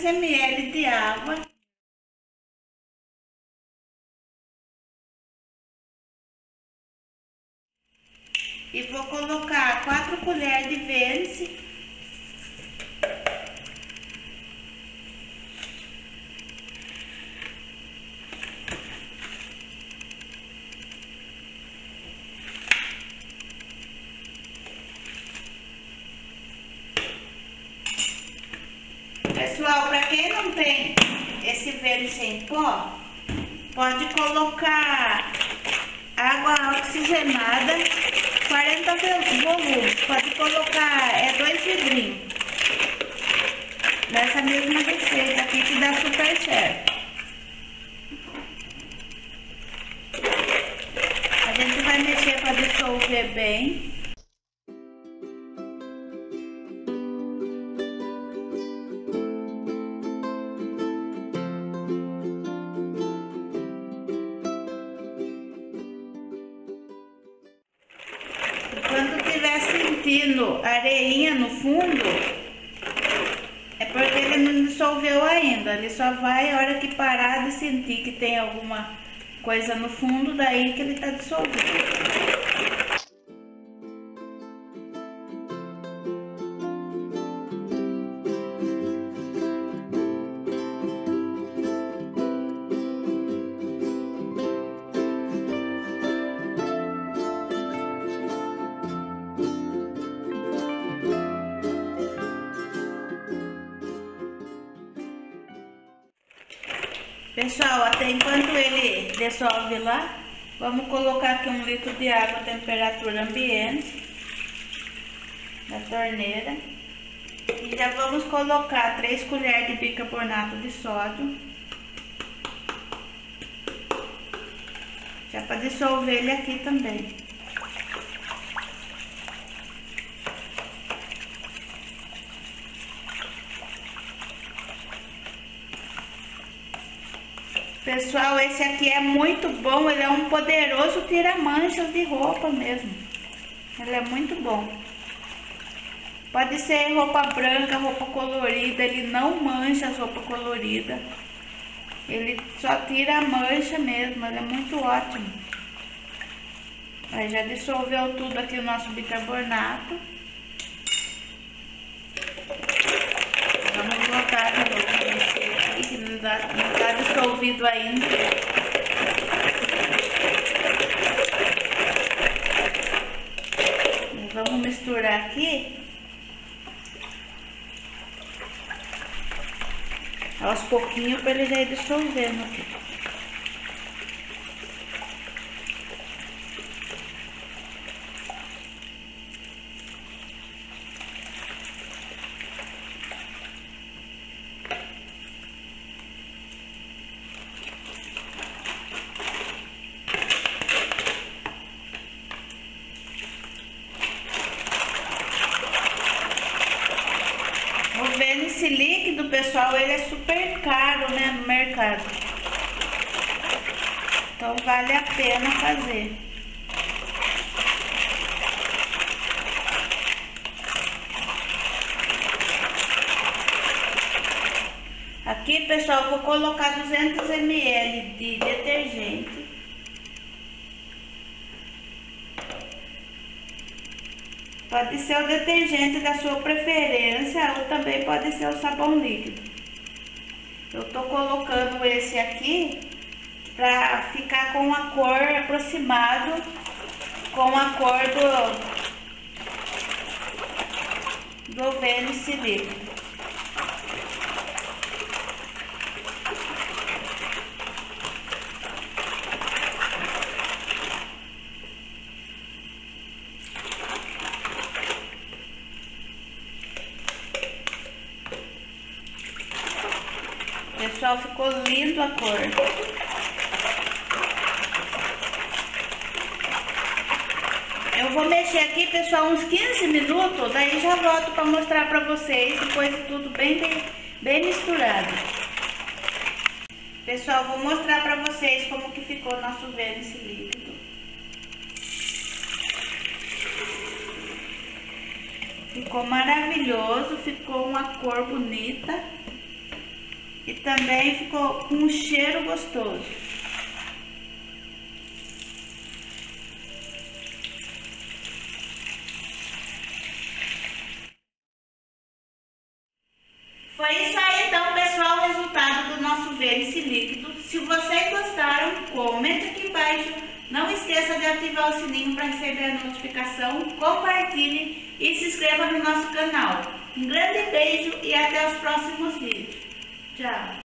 ml de água. E vou colocar 4 colheres de Vênice. Pessoal, para quem não tem esse Vênice em pó, pode colocar água oxigenada, 40 volumes. Pode colocar 2 vidrinhos. Nessa mesma receita aqui que dá super certo. A gente vai mexer para dissolver bem. Quando estiver sentindo areinha no fundo, é porque ele não dissolveu ainda. Ele só vai a hora que parar de sentir que tem alguma coisa no fundo, daí que ele está dissolvido. Pessoal, até enquanto ele dissolve lá, vamos colocar aqui 1 litro de água a temperatura ambiente da torneira. E já vamos colocar 3 colheres de bicarbonato de sódio. Já para dissolver ele aqui também. Pessoal, esse aqui é muito bom, ele é um poderoso tira-manchas de roupa mesmo. Ele é muito bom. Pode ser roupa branca, roupa colorida, ele não mancha as roupas coloridas. Ele só tira a mancha mesmo, ele é muito ótimo. Aí já dissolveu tudo aqui o nosso bicarbonato. Vamos botar de novo aqui, que não tá dissolvido ainda. E vamos misturar aqui. Aos pouquinhos para ele já ir dissolvendo aqui. O Vênice líquido, pessoal, ele é super caro, né, no mercado. Então vale a pena fazer. Aqui, pessoal, eu vou colocar 200 ml de detergente. Pode ser o detergente da sua preferência ou também pode ser o sabão líquido. Eu tô colocando esse aqui para ficar com a cor aproximado com a cor do Vênice líquido. Pessoal, ficou lindo a cor. Eu vou mexer aqui, pessoal, uns 15 minutos, daí já volto para mostrar para vocês, depois de tudo bem misturado. Pessoal, vou mostrar para vocês como que ficou o nosso Vênice líquido. Ficou maravilhoso, ficou uma cor bonita. e também ficou com um cheiro gostoso. Foi isso aí então, pessoal, o resultado do nosso vênice líquido. Se vocês gostaram, comente aqui embaixo. Não esqueça de ativar o sininho para receber a notificação, compartilhe e se inscreva no nosso canal. Um grande beijo e até os próximos vídeos. Tchau!